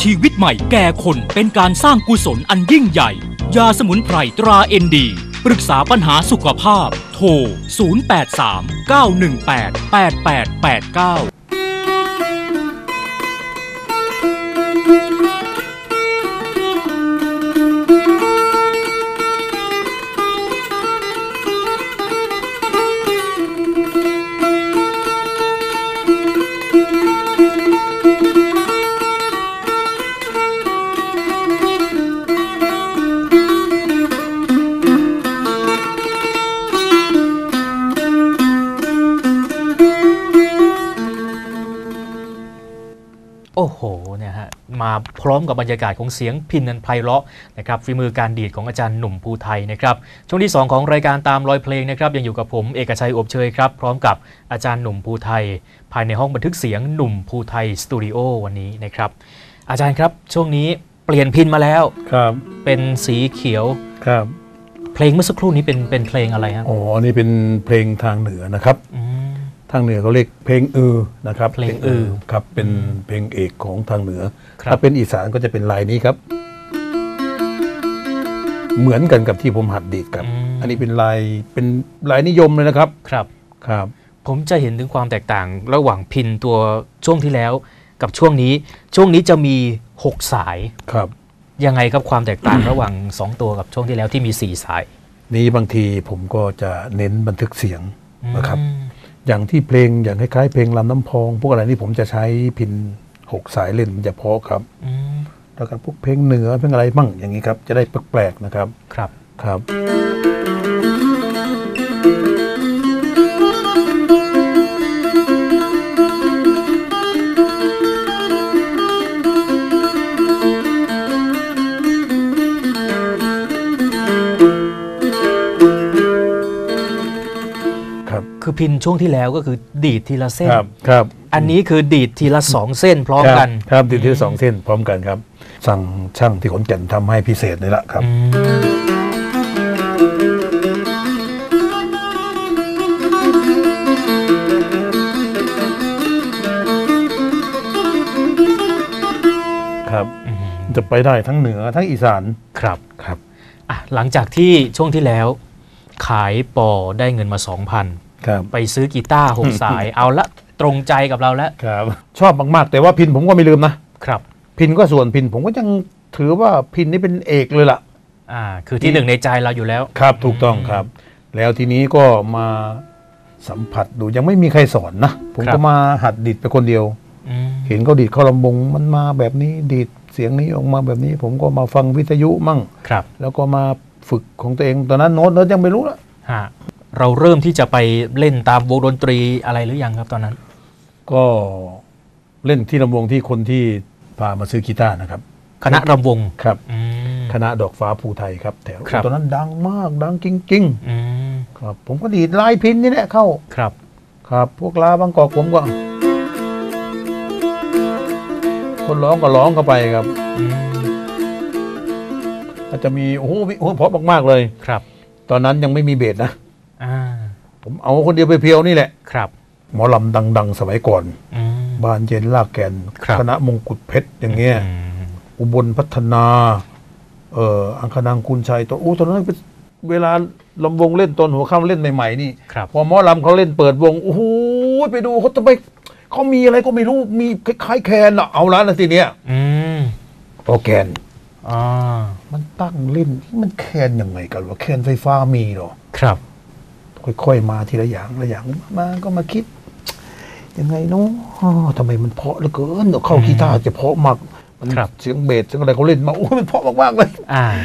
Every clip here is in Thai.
ชีวิตใหม่แก่คนเป็นการสร้างกุศลอันยิ่งใหญ่ยาสมุนไพรตราเอ็นดีปรึกษาปัญหาสุขภาพโทร 0839188889 โอ้โหเนี่ยฮะมาพร้อมกับบรรยากาศของเสียงพิณนันไพเราะนะครับฝีมือการดีดของอาจารย์หนุ่มภูไทยนะครับช่วงที่2ของรายการตามรอยเพลงนะครับยังอยู่กับผมเอกชัยอบเชยครับพร้อมกับอาจารย์หนุ่มภูไทยภายในห้องบันทึกเสียงหนุ่มภูไทยสตูดิโอวันนี้นะครับอาจารย์ครับช่วงนี้เปลี่ยนพิณมาแล้วครับเป็นสีเขียวครับเพลงเมื่อสักครู่นี้เป็นเพลงอะไรครับอ๋อนี่เป็นเพลงทางเหนือนะครับทางเหนือเขาเรียกเพลงนะครับเพลงครับเป็นเพลงเอกของทางเหนือถ้าเป็นอีสานก็จะเป็นลายนี้ครับเหมือนกันกับที่ผมหัดดีดครับอันนี้เป็นลายนิยมเลยนะครับครับผมจะเห็นถึงความแตกต่างระหว่างพิณตัวช่วงที่แล้วกับช่วงนี้จะมี6สายครับยังไงครับความแตกต่างระหว่าง2ตัวกับช่วงที่แล้วที่มี4สายนี้บางทีผมก็จะเน้นบันทึกเสียงนะครับอย่างที่เพลงอย่างคล้ายๆเพลงลำน้ำพองพวกอะไรนี่ผมจะใช้พิณ6สายเล่นมันจะเพาะครับแล้วก็พวกเพลงเหนือเพลงอะไรมั่งอย่างนี้ครับจะได้แปลกๆนะครับครับคือพิณช่วงที่แล้วก็คือดีดทีละเส้นครับอันนี้คือดีดทีละ2เส้นพร้อมกันครับดีดทีละ2เส้นพร้อมกันครับสั่งช่างที่ขอนแก่นทำให้พิเศษเลยละครับครับจะไปได้ทั้งเหนือทั้งอีสานครับหลังจากที่ช่วงที่แล้วขายปอได้เงินมา 2,000ไปซื้อกีตาร์6สายเอาละตรงใจกับเราแล้วชอบมากๆแต่ว่าพิณผมก็ไม่ลืมนะครับพิณก็ส่วนพิณผมก็ยังถือว่าพิณนี่เป็นเอกเลยล่ะคือที่1ในใจเราอยู่แล้วครับถูกต้องครับแล้วทีนี้ก็มาสัมผัสดูยังไม่มีใครสอนนะผมก็มาหัดดีดไปคนเดียวเห็นเขาดีดเข้าลำวงมันมาแบบนี้ดีดเสียงนี้ออกมาแบบนี้ผมก็มาฟังวิทยุมั่งแล้วก็มาฝึกของตัวเองตอนนั้นโน้ตยังไม่รู้ละเราเริ่มที่จะไปเล่นตามวงดนตรีอะไรหรือยังครับตอนนั้นก็เล่นที่ลำวงที่คนที่พามาซื้อกีตาร์นะครับคณะรำวงครับคณะดอกฟ้าภูไทยครับแถวตอนนั้นดังมากดังจริงๆครับผมก็ดีดลายพิณนี่แหละเข้าครับพวกลาบางกอกผมก็คนร้องก็ร้องเข้าไปครับอาจจะมีโอ้โหเพราะมากๆเลยครับตอนนั้นยังไม่มีเบสนะผมเอาคนเดียวไปเพียวนี่แหละหมอลำดังๆสมัยก่อนบานเย็นลากแก่นคณะมงกุฎเพชรอย่างเงี้ยอุบลพัฒนาอังคณังคุณชัยตอนนั้นเวลาลำวงเล่นตอนหัวค่ำเล่นใหม่ๆนี่พอหมอลำเขาเล่นเปิดวงโอ้โหไปดูเขาทำไมเขามีอะไรก็ไม่รู้มีคล้ายๆแคนอะเอาละนะทีเนี้ยโอแกนมันตั้งเล่นมันแคนยังไงกันวะแคนไฟฟ้ามีหรอครับค่อยๆมาทีละอย่างมาก็มาคิดยังไงเนาะทำไมมันเพาะเหลือเกินเข้ากีตาร์จะเพาะมากมันเสียงเบสเสียงอะไรเขาเล่นมาโอ้มันเพาะมากๆเลย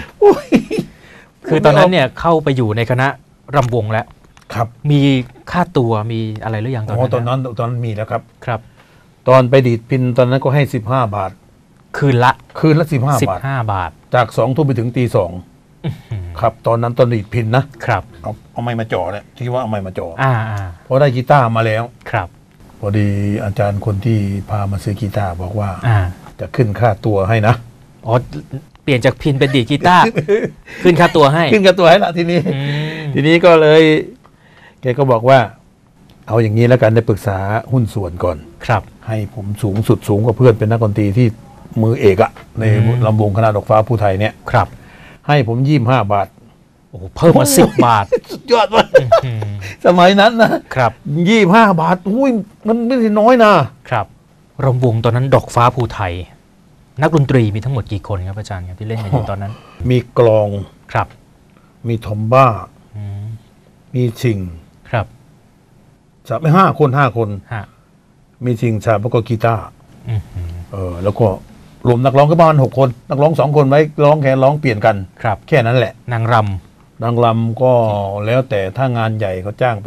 คือตอนนั้นเนี่ยเข้าไปอยู่ในคณะรำวงแล้วครับมีค่าตัวมีอะไรหรือยังตอนนั้นมีแล้วครับครับตอนไปดีดพิณตอนนั้นก็ให้15 บาทคืนละ15 บาทจาก2 ทุ่มไปถึงตี 2ครับตอนนั้นตอนดีดพิณนะครับเอาไม้มาจ่อเนี่ยที่ว่าเอาไม้มาจ่อพอได้กีตาร์มาแล้วครับพอดีอาจารย์คนที่พามาซื้อกีตาร์บอกว่าจะขึ้นค่าตัวให้นะเปลี่ยนจากพิณเป็นดีดกีตาร์ขึ้นค่าตัวให้ละทีนี้ก็เลยแกก็บอกว่าเอาอย่างนี้แล้วกันได้ปรึกษาหุ้นส่วนก่อนครับให้ผมสูงกว่าเพื่อนเป็นนักดนตรีที่มือเอกอะในลำวงคณะดอกฟ้าภูไทยเนี่ยครับให้ผม25 บาทโอ้โหเพิ่มมา10 บาทสุดยอดมากสมัยนั้นนะครับ25 บาทอุ้ยมันไม่ใช่น้อยนะครับรำวงตอนนั้นดอกฟ้าภูไทย นักดนตรีมีทั้งหมดกี่คนครับอาจารย์ครับที่เล่นกันอยู่ตอนนั้นมีกลองครับมีทอมบ้าอืมมีชิงครับจะไม่5 คน 5 คนฮะมีชิงชาแล้วก็กีตาร์อืมแล้วก็รวมนักร้องก็ประมาณ6 คนนักร้อง2 คนไว้ร้องแค่ร้องเปลี่ยนกันครับแค่นั้นแหละนางรนางรำก็แล้วแต่ถ้างานใหญ่เขาจ้างไป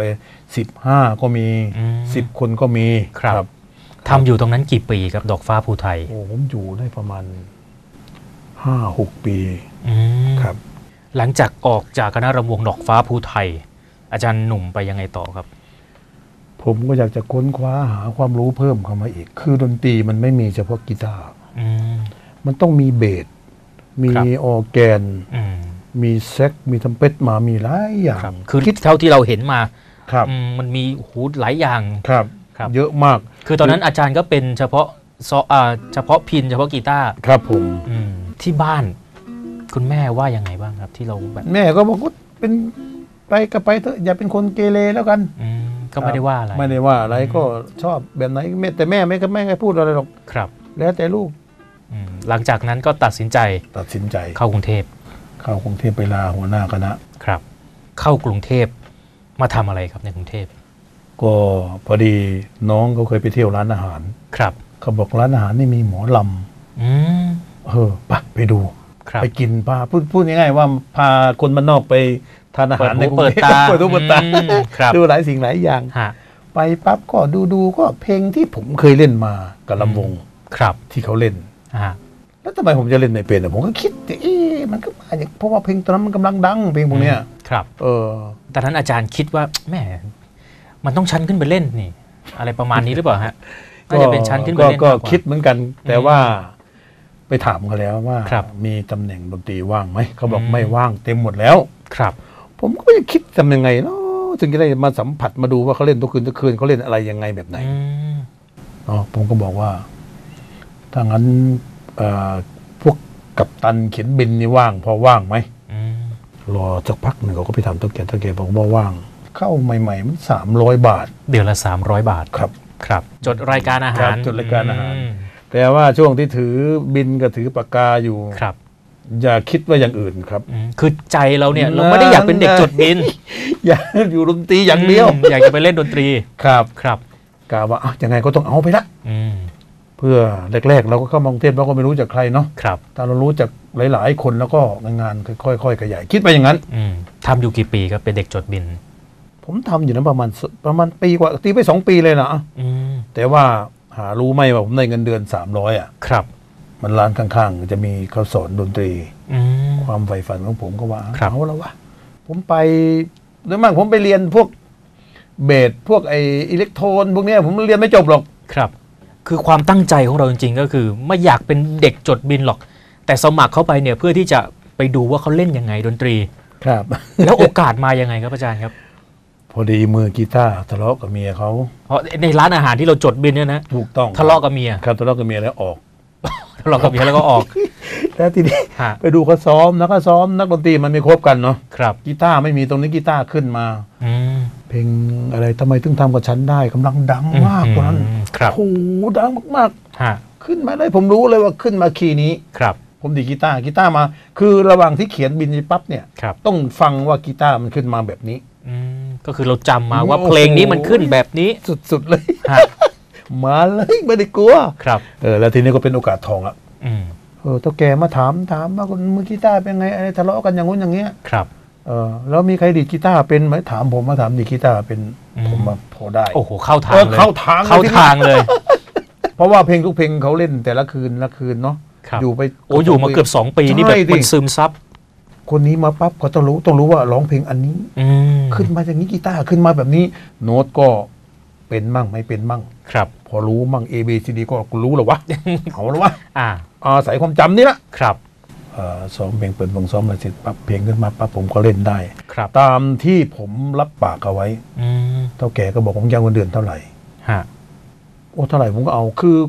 15ก็มี10 คนก็มีำครับทำอยู่ตรงนั้นกี่ปีครับดอกฟ้าภูไทยโอ้ผมอยู่ได้ประมาณ5-6 ปีอืมครับหลังจากออกจากคณะรำวงดอกฟ้าภูไทย อาจารย์หนุ่มไปยังไงต่อครับผมก็อยากจะค้นคว้าหาความรู้เพิ่มเข้ามาอีก คือดนตรีมันไม่มีเฉพาะกีตาร์อืมมันต้องมีเบสมีครับออร์แกนอืมมีแซกมีทรัมเป็ตมามีหลายอย่างครับคือเท่าที่เราเห็นมาครับมันมีหูหลายอย่างครับครับเยอะมากคือตอนนั้นอาจารย์ก็เป็นเฉพาะเฉพาะพินเฉพาะกีตาร์ครับผมที่บ้าน คุณแม่ว่ายังไงบ้างครับ ที่เราแบบแม่ก็บอกว่าเป็นไปก็ไปเถอะอย่าเป็นคนเกเรแล้วกันก็ไม่ได้ว่าอะไรไม่ได้ว่าอะไรก็ชอบแบบไหนแต่แม่ไม่เคยพูดอะไรหรอกครับแล้วแต่ลูกหลังจากนั้นก็ตัดสินใจตัดสินใจเข้ากรุงเทพเข้ากรุงเทพไปลาหัวหน้าคณะครับ เข้ากรุงเทพมาทำอะไรครับในกรุงเทพก็พอดีน้องเขาเคยไปเที่ยวร้านอาหารครับเขาบอกร้านอาหารนี่มีหมอลอืมำไปดูครับไปกินพูดง่ายๆว่าพาคนบ้านนอกไปทานอาหารในกรุงเทพเปิดหูเปิดตา ครับดูหลายสิ่งหลายอย่างฮะไปปั๊บก็ดูก็เพลงที่ผมเคยเล่นมากับลำวงครับที่เขาเล่นฮะแล้วทำไมผมจะเล่นไม่เป็นผมก็คิดมันก็มาอย่างเพราะว่าเพลงตอนนั้นมันกำลังดังเพลงพวกเนี้ยครับ ตอนนั้นอาจารย์คิดว่าแหมมันต้องชั้นขึ้นไปเล่นนี่ อะไรประมาณนี้หรือเปล่าฮะน่าจะเป็นชั้นขึ้นไปเล่นก็มากกว่าคิดเหมือนกัน แต่ว่าไปถามเขาแล้วว่าครับมีตำแหน่งดนตรีว่างไหมเขาบอกไม่ว่างเต็มหมดแล้วครับผมก็ยังคิดทำยังไงเนาะถึงจะได้มาสัมผัสมาดูว่าเขาเล่นทุกคืนเขาเล่นอะไรยังไงแบบไหนผมก็บอกว่าถ้างั้นพวกกัปตันเขียนบินนี่ว่างพอว่างไหมรอสักพักหนึ่งเขาก็ไปถามเท่าแก่บอกว่าว่าง เข้าใหม่ๆมัน300 บาทเดือนละ300 บาทครับครับ จดรายการอาหารจดรายการอาหารแต่ว่าช่วงที่ถือบินกับถือปากกาอยู่ครับอย่าคิดว่าอย่างอื่นครับคือใจเราเนี่ยเราไม่ได้อยากเป็นเด็กจดบินอยากอยู่ดนตรีอย่างเดียวอยากจะไปเล่นดนตรีครับครับกล่าวว่ายังไงก็ต้องเอาไปละ เพื่อแรกๆเราก็เข้ามากรุงเทพเราก็ไม่รู้จักใครเนาะครับแต่เรารู้จักหลายๆคนแล้วก็งานค่อยๆขยายคิดไปอย่างนั้นทำอยู่กี่ปีครับเป็นเด็กจดบินผมทำอยู่นั้นประมาณปีกว่าตีไป2 ปีเลยนะแต่ว่าหารู้ไหมว่าผมได้เงินเดือน300 ครับมันร้านข้างๆจะมีเขาสอนดนตรีความใฝ่ฝันของผมก็ว่าเอาแล้ววะผมไปโดยมากผมไปเรียนพวกเบสพวกอิเล็กโทรนพวกนี้ผมเรียนไม่จบหรอกครับ คือความตั้งใจของเราจริงๆก็คือไม่อยากเป็นเด็กจดบินหรอก แต่สมัครเข้าไปเนี่ยเพื่อที่จะไปดูว่าเขาเล่นยังไงดนตรีครับแล้วโอกาสมายังไงครับอาจารย์ครับพอดีมือกีตาร์ทะเลาะกับเมียเขาเพราะในร้านอาหารที่เราจดบินเนี่ยนะถูกต้องทะเลาะกับเมียครับทะเลาะกับเมียแล้วออกทะเลาะกับเมียแล้วก็ออกแล้วทีนี้ฮะไปดูเขาซ้อมแล้วก็ซ้อมนักดนตรีมันไม่ครบกันเนาะครับกีตาร์ไม่มีตรงนี้กีตาร์ขึ้นมา เพลงอะไรทำไมถึงทำกับฉันได้กำลังดังมากตอนนั้นครับโอ้โหดังมากฮะๆขึ้นมาได้ผมรู้เลยว่าขึ้นมาคีย์นี้ครับผมดีดกีตาร์มา คือระหว่างที่เขียนบินปั๊บเนี่ยครับต้องฟังว่ากีตาร์มันขึ้นมาแบบนี้ก็คือเราจำมาว่าเพลงนี้มันขึ้นแบบนี้สุดๆเลยฮะมาเลยไม่ได้กลัวครับแล้วทีนี้ก็เป็นโอกาสทองละ เท่าแกมาถามว่าคนมือกีตาร์เป็นไงอะไรทะเลาะกันอย่างงู้นอย่างเงี้ยครับแล้วมีใครดีดกีตาร์เป็นไหมถามผมมาถามดีดกีตาร์เป็นผมมาพอได้โอ้โหเข้าทางเลยเข้าทางเข้าทางเลยเพราะว่าเพลงทุกเพลงเขาเล่นแต่ละคืนเนาะครับอยู่ไปอยู่มาเกือบ2 ปีนี่แบบมันซึมซับคนนี้มาปั๊บเขาต้องรู้ว่าร้องเพลงอันนี้ขึ้นมาอย่างนี้กีตาร์ขึ้นมาแบบนี้ โน้ตก็เป็นมั่งไม่เป็นมั่งครับพอรู้มั่ง A B C D ก็รู้แล้ววะ เอาแล้ววะอาศัยความจำนี่ละครับซ้อมเพลงเปิดวงซ้อมอะไรเสร็จปั๊บเพลงขึ้นมาปั๊บผมก็เล่นได้ครับตามที่ผมรับปากเอาไว้เท่าแก่ก็บอกผมจะเอาเงินเดือนเท่าไหร่ฮะโอ้เท่าไหร่ผมก็เอาคือ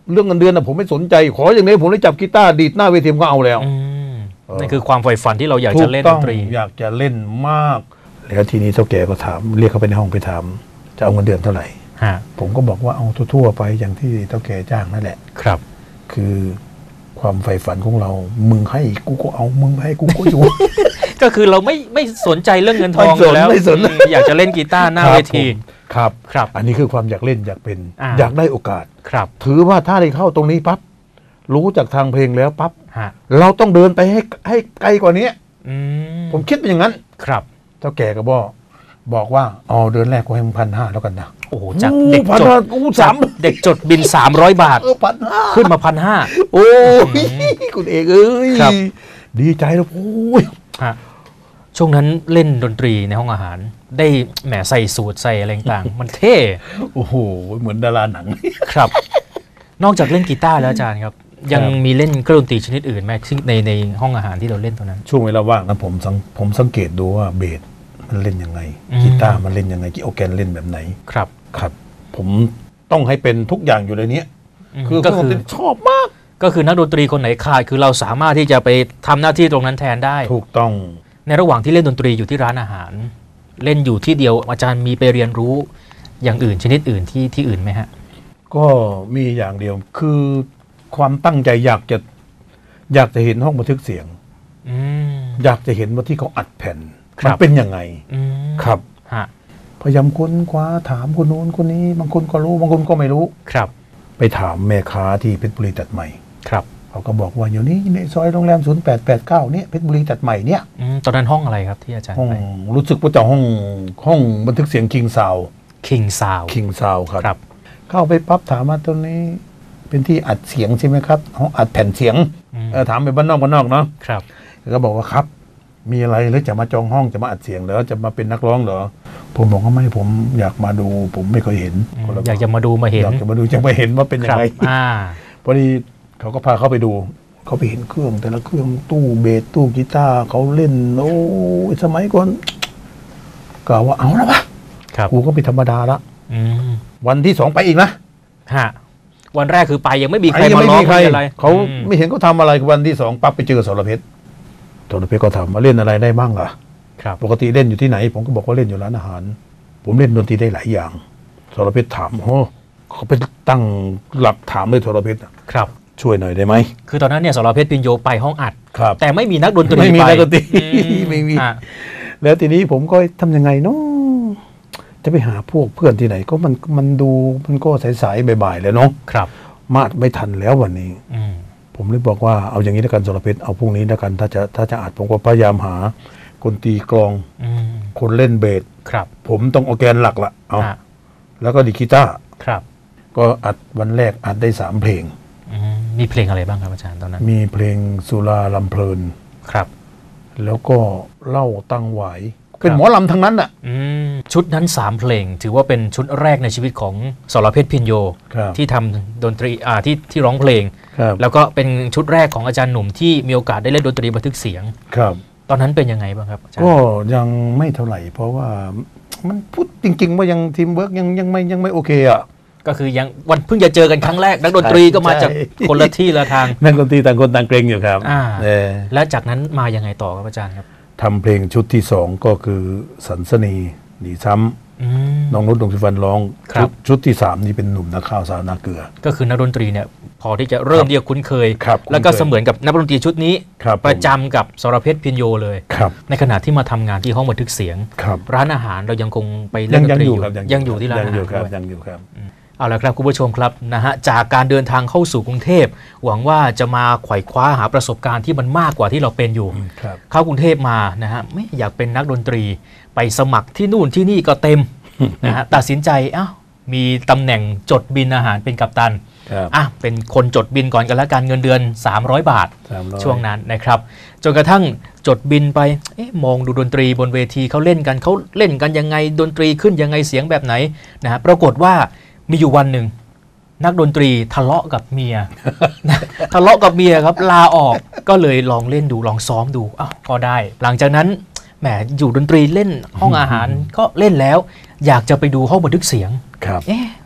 เรื่องเงินเดือนนะผมไม่สนใจขออย่างนี้ผมได้จับกีตาร์ดีดหน้าเวทีก็เอาแล้วนั่นคือความใฝ่ฝันที่เราอยากจะเล่นดนตรีอยากจะเล่นมากแล้วทีนี้เจ้าแก่ก็ถามเรียกเขาไปในห้องไปถามจะเอาเงินเดือนเท่าไหร่ผมก็บอกว่าเอาทั่วๆไปอย่างที่เจ้าแก่จ้างนั่นแหละครับคือความใฝ่ฝันของเรามึงให้กูก็เอามึงให้กูก็อยู่ก็คือเราไม่สนใจเรื่องเงินทองแล้วอยากจะเล่นกีตาร์หน้าเวทีครับอันนี้คือความอยากเล่นอยากเป็นอยากได้โอกาสครับถือว่าถ้าได้เข้าตรงนี้ปั๊บรู้จากทางเพลงแล้วปั๊บเราต้องเดินไปให้ไกลกว่านี้ผมคิดเป็นอย่างนั้นครับเจ้าแก่ก็บอกว่าอ๋อเดือนแรกกูให้มึง1,500แล้วกันนะโอ้โหจากเด็กจดบิน300 บาทขึ้นมา1,500 โอ้ยคุณเอกเอ้ยดีใจแล้วโอ้ยช่วงนั้นเล่นดนตรีในห้องอาหารได้แหมใส่สูทใส่อะไรต่างมันเท่โอ้โหเหมือนดาราหนังครับนอกจากเล่นกีตาร์แล้วอาจารย์ครับยังมีเล่นเครื่องดนตรีชนิดอื่นไหมซึ่งในห้องอาหารที่เราเล่นตอนนั้นช่วงเวลาว่างนะผมสังเกตดูว่าเบสมันเล่นยังไงกีตาร์มันเล่นยังไงกีโอแกนเล่นแบบไหนครับผมต้องให้เป็นทุกอย่างอยู่ในนี้ก็คือชอบมากก็คือนักดนตรีคนไหนขาดคือเราสามารถที่จะไปทำหน้าที่ตรงนั้นแทนได้ถูกต้องในระหว่างที่เล่นดนตรีอยู่ที่ร้านอาหารเล่นอยู่ที่เดียวอาจารย์มีไปเรียนรู้อย่างอื่นชนิดอื่นที่อื่นไหมฮะก็มีอย่างเดียวคือความตั้งใจอยากจะเห็นห้องบันทึกเสียงอยากจะเห็นว่าที่เขาอัดแผ่นมันเป็นยังไงครับพยายามค้นคว้าถามคนโน้นคนนี้บางคนก็รู้บางคนก็ไม่รู้ครับไปถามแม่ค้าที่เพชรบุรีตัดใหม่ครับเขาก็บอกว่าอยู่นี่ในซอยโรงแรม0889เนี่ยเพชรบุรีตัดใหม่เนี่ยตอนนั้นห้องอะไรครับที่อาจารย์ไปรู้สึกว่าจะห้องบันทึกเสียงคิงซาวครับเข้าไปปั๊บถามมาตรงนี้เป็นที่อัดเสียงใช่ไหมครับห้องอัดแผ่นเสียงถามไปบ้านนอกเนาะครับก็บอกว่าครับมีอะไรหรือจะมาจองห้องจะมาอัดเสียงเหรอจะมาเป็นนักร้องเหรอผมบอกว่าไม่ผมอยากมาดูผมไม่เคยเห็นอยากจะมาดูมาเห็นอยากจะมาดูจะไปเห็นว่าเป็นยังไงพอดีเขาก็พาเข้าไปดูเขาไปเห็นเครื่องแต่ละเครื่องตู้เบสตู้กีตาร์เขาเล่นโอ้สมัยก่อนกล่าวว่าเอาละวะกูก็เป็นธรรมดาละวันที่2ไปอีกนะวันแรกคือไปยังไม่มีใครมาล้อมอะไรเขาไม่เห็นเขาทำอะไรวันที่2ปั๊บไปเจอสรเพชรก็ถามมาเล่นอะไรได้บ้างล่ะปกติเล่นอยู่ที่ไหนผมก็บอกว่าเล่นอยู่ร้านอาหารผมเล่นดนตรีได้หลายอย่างสรเพชรถามโอ้เขาไปตั้งหลักถามเลยสรเพชรครับช่วยหน่อยได้ไหมคือตอนนั้นเนี่ยสรเพชรพิญโยไปห้องอัดครับแต่ไม่มีนักดนตรีไม่มีนักดนตรีไม่มีแล้วทีนี้ผมก็ทำยังไงเนาะจะไปหาพวกเพื่อนที่ไหนก็มันดูมันก็สายๆบ่ายๆแล้วเนาะครับมาดไม่ทันแล้ววันนี้ผมเลยบอกว่าเอาอย่างนี้แล้วกันสรเพชรเอาพรุ่งนี้แล้วกันถ้าจะอัดผมก็พยายามหาคนตีกลองคนเล่นเบสผมต้องเอาแกนหลักละเอาแล้วก็ดีกีตาร์ก็อัดวันแรกอัดได้3เพลงมีเพลงอะไรบ้างครับอาจารย์ตอนนั้นมีเพลงสุราลำเพลินครับแล้วก็เล่าตั้งไหวเป็นหมอลำทั้งนั้นอ่ะชุดนั้น3เพลงถือว่าเป็นชุดแรกในชีวิตของสรเพชรพิญโยที่ทำดนตรีที่ร้องเพลงแล้วก็เป็นชุดแรกของอาจารย์หนุ่มที่มีโอกาสได้เล่นดนตรีบันทึกเสียงครับตอนนั้นเป็นยังไงบ้างครับก็ยังไม่เท่าไหร่เพราะว่ามันพูดจริงๆว่ายังทีมเวิร์กยังไม่โอเคอ่ะก็คือยังวันเพิ่งจะเจอกันครั้งแรกนักดนตรีก็มาจากคนละที่ละทางนักดนตรีต่างคนต่างเกรงอยู่ครับและจากนั้นมายังไงต่อครับอาจารย์ครับทำเพลงชุดที่2ก็คือสันสนีหนีซ้ำน้องนุชดวงสุวรรณร้องชุดที่3นี่เป็นหนุ่มนักข้าวสาวนาเกลือก็คือนักดนตรีเนี่ยพอที่จะเริ่มเรียกคุ้นเคยแล้วก็เสมือนกับนักดนตรีชุดนี้ประจำกับสรเพชรพิญโยเลยในขณะที่มาทำงานที่ห้องบันทึกเสียงร้านอาหารเรายังคงไปเล่นดนตรียังอยู่ที่ร้านอาหารยังอยู่ครับเอาละครับคุณผู้ชมครับนะฮะจากการเดินทางเข้าสู่กรุงเทพหวังว่าจะมาไขว่คว้าหาประสบการณ์ที่มันมากกว่าที่เราเป็นอยู่เข้ากรุงเทพมานะฮะไม่อยากเป็นนักดนตรีไปสมัครที่นู่นที่นี่ก็เต็มนะฮะตัดสินใจมีตำแหน่งจดบินอาหารเป็นกัปตันเป็นคนจดบินก่อนกันแล้วกันเงินเดือน300 บาทช่วงนั้นนะครับจนกระทั่งจดบินไปมองดูดนตรีบนเวทีเขาเล่นกันยังไงดนตรีขึ้นยังไงเสียงแบบไหนนะฮะปรากฏว่ามีอยู่วันหนึ่งนักดนตรีทะเลาะกับเมีย ทะเลาะกับเมียครับลาออกก็เลยลองเล่นดูลองซ้อมดูก็ได้หลังจากนั้นแหมอยู่ดนตรีเล่นห้องอาหารก็เล่นแล้วอยากจะไปดูห้องบันทึกเสียง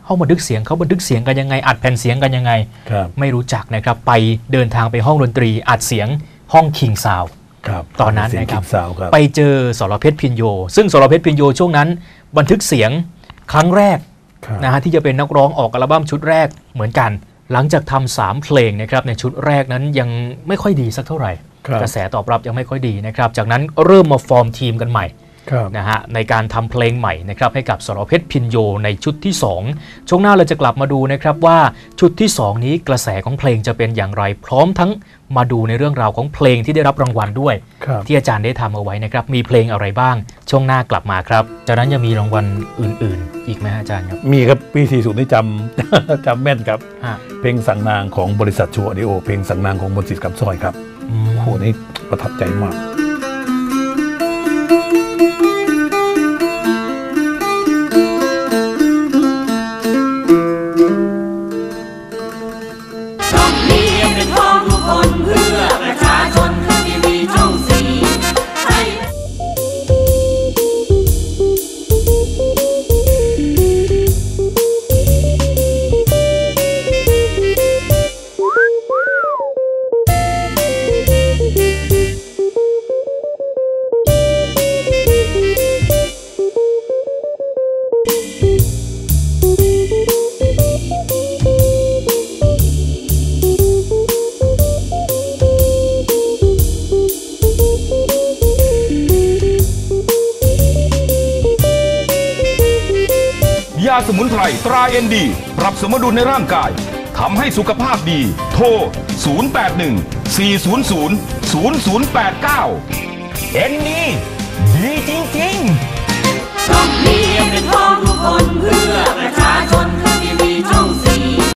ห้องบันทึกเสียงเขาบันทึกเสียงกันยังไงอัดแผ่นเสียงกันยังไงไม่รู้จักนะครับไปเดินทางไปห้องดนตรีอัดเสียงห้องคิงซาวตอนนั้นนะครับไปเจอสรเพชรพินโยซึ่งสรเพชรพินโยช่วงนั้นบันทึกเสียงครั้งแรกนะฮะที่จะเป็นนักร้องออกอัลบั้มชุดแรกเหมือนกันหลังจากทำ3เพลงนะครับในชุดแรกนั้นยังไม่ค่อยดีสักเท่าไหร่กระแสตอบรับยังไม่ค่อยดีนะครับจากนั้นเริ่มมาฟอร์มทีมกันใหม่นะฮะในการทำเพลงใหม่นะครับให้กับสรเพชรพินโยในชุดที่2ช่วงหน้าเราจะกลับมาดูนะครับว่าชุดที่2นี้กระแสของเพลงจะเป็นอย่างไรพร้อมทั้งมาดูในเรื่องราวของเพลงที่ได้รับรางวัลด้วยที่อาจารย์ได้ทำเอาไว้นะครับมีเพลงอะไรบ้างช่วงหน้ากลับมาครับจากนั้นยังมีรางวัลอื่นๆอีกไหมอาจารย์ครับมีครับปี40นี่จำแม่นครับเพลงสั่งนางของบริษัทชูออดิโอเพลงสั่งนางของมนต์สิทธิ์คำสร้อยครับโอ้โหนี่ประทับใจมากยาสมุนไพรตราเอ็นดีปรับสมดุลในร่างกายทำให้สุขภาพดีโทร 0814000089 เอ็นดีดีจริงๆต้องมีเป็นพ้องทุกคนเพื่อประชาชน